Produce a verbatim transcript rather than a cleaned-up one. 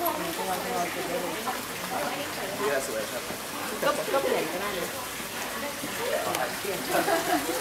กลางวันกลางวันเก็บได้เลยนี่แหละสวยครับก็ก็เปลี่ยนก็ได้นะเปลี่ยน